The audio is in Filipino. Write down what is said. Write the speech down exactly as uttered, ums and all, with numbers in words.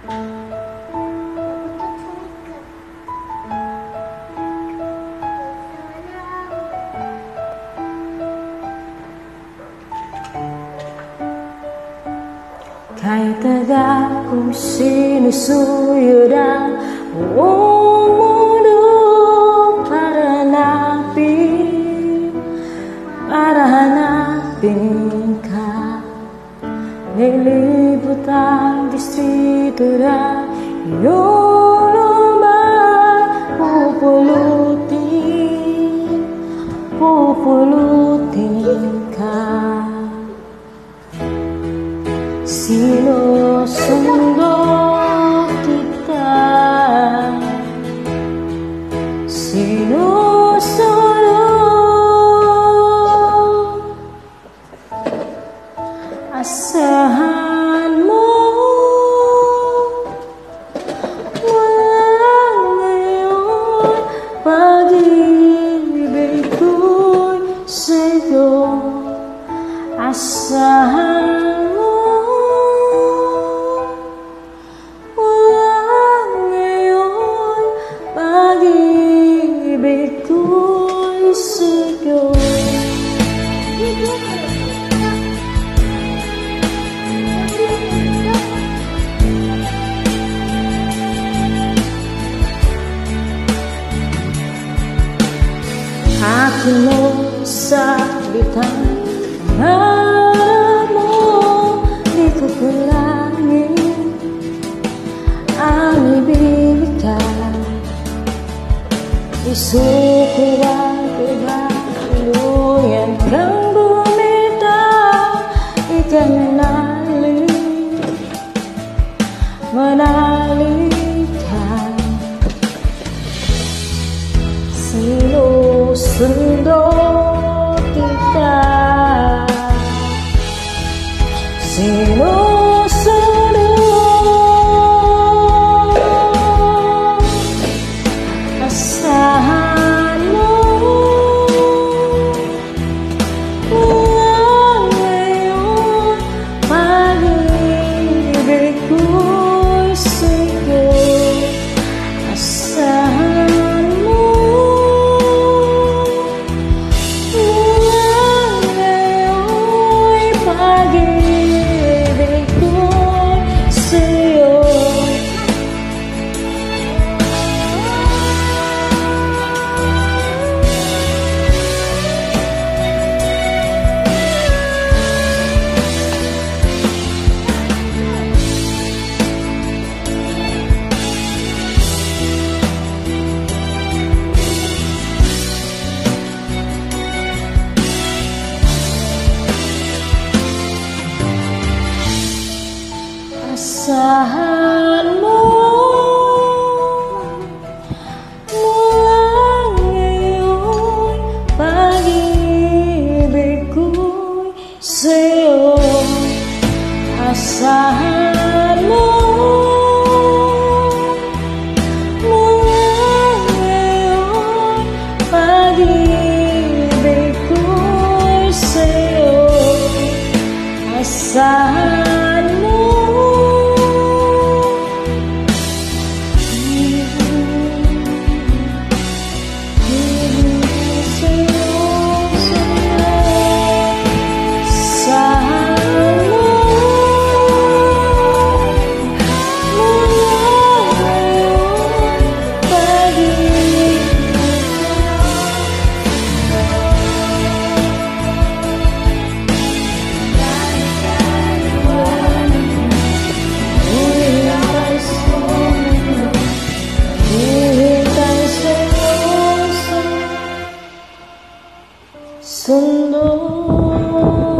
Kahit tagal kong sinusuyod ang buong mundo para hanapin, para hanapin ka. Nilibot ang distrito na iyong lumang pupulutin, pupulutin ka. Sinusundo kita, sinusunod. Asahan mo mula ngayon, pag-ibig ko'y sa'yo. Asahan mo akin mo sa bitang pangarap mo, di ko kulangin ang ibig ka. Isuko ang pagkakuluyan kang bumitaw, ika'y manalig, manalig ka. Sinusundo kita, sinusunod. Asahan mo mula ngayon, pag-ibig ko'y sa'yo. Asahan mo pag-ibig ko'y sa'yo. Asahan mo mula ngayon, pag-ibig ko'y sa'yo. Asahan mo mula ngayon, pag-ibig ko'y sa'yo. Asahan mo Sundo